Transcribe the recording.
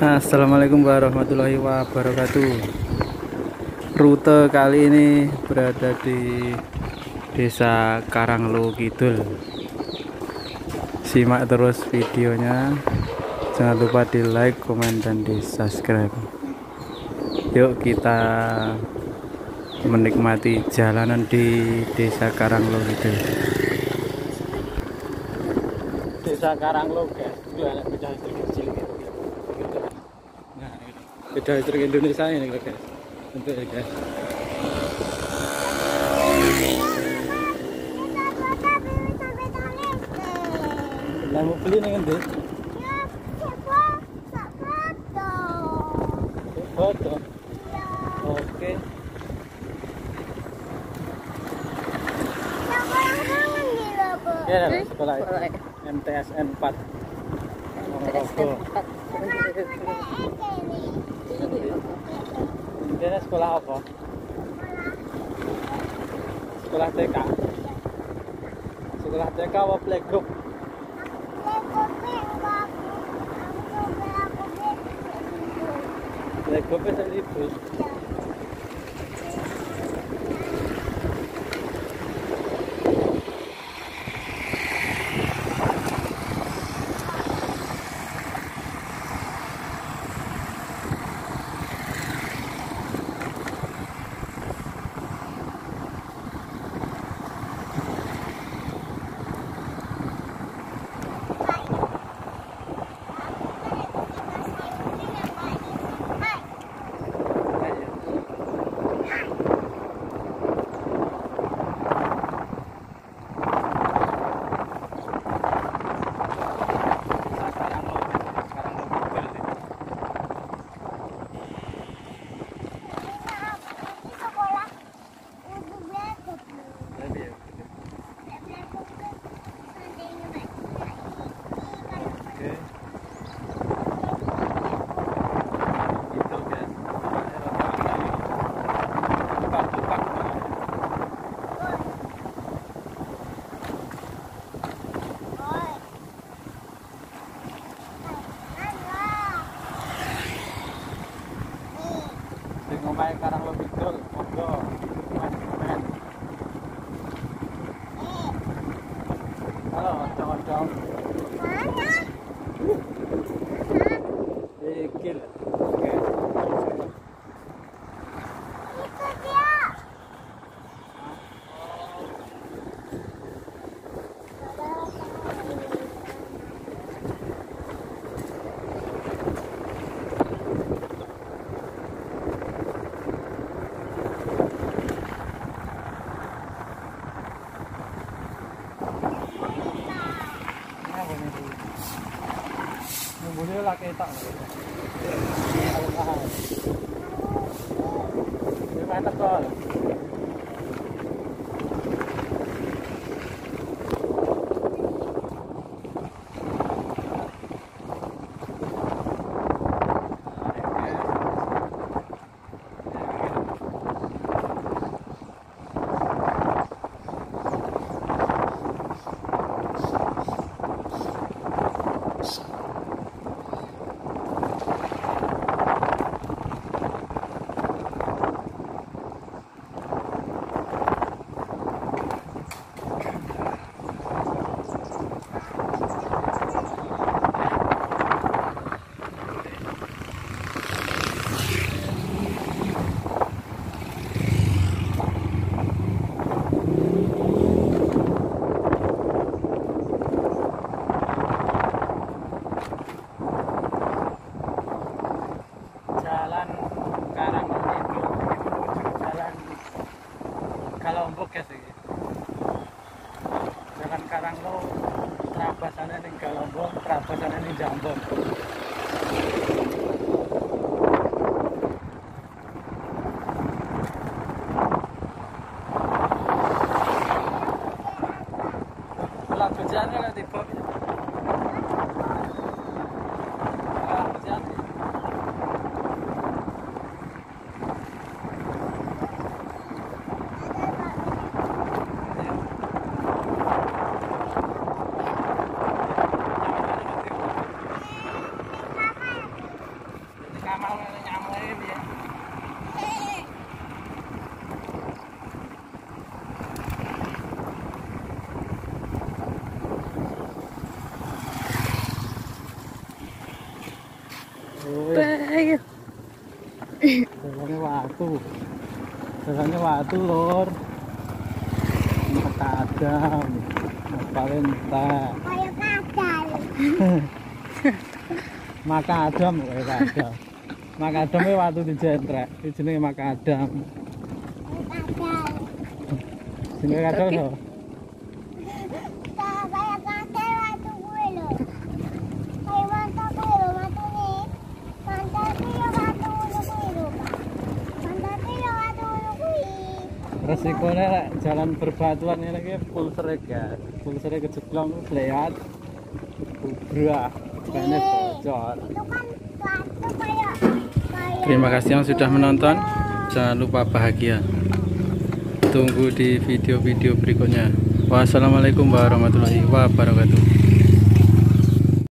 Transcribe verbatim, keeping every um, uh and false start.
Assalamualaikum warahmatullahi wabarakatuh. Rute kali ini berada di Desa Karanglo Kidul. Simak terus videonya. Jangan lupa di like, komen, dan di subscribe. Yuk kita menikmati jalanan di Desa Karanglo Kidul. Desa Karanglo guys, itu anak beda listrik kecil gitu. Nah, beda listrik Indonesia ini guys. Untuk ya guys. Lah mau beli nih nanti? Ya, coba tak foto. Foto. Ya. Oke. Sekolah kangen gitu, Bu. Ya, sekolah Sekolah. M T S N empat. Ponorogo. Ini sekolah apa? Sekolah T K. Sekolah T K apa playgroup? Playgroup itu libur. Ngomai Karanglo Kidul, monggo komen. Halo, ocong-ocong. Mana? Dikil. Oke. Itu dia. Boleh lah kita. Ini mana tol? Jalan Karanglo Kidul menuju jalan Kalombok ya sih. Jalan Karanglo terabasannya ning Kalombok, terabasannya ning Jambon. Kalau hujannya lah tiba. Kalau hujan. watu. Biasanya watu lor. Makadam, Valenta. Kayak kadal. Makadam kayak kadam. Makadam itu watu dijentrek. Itu jenenge makadam. Kadal. Jenenge kadal lho. Tak kayak kadal waktu gue loh. Kayak mantap gue loh waktu nih. Mantap sih ya waktu gue loh pak. Mantap sih ya waktu gue. Resikonya lek jalan berbatuan ini ki full serik ya. Full serik kejeblong lewat. Bubrah. Banyak bocor. Itu kan waktu kayak kayak. Terima kasih yang sudah menonton. Jangan lupa bahagia. Tunggu di video-video berikutnya. Wassalamualaikum warahmatullahi wabarakatuh.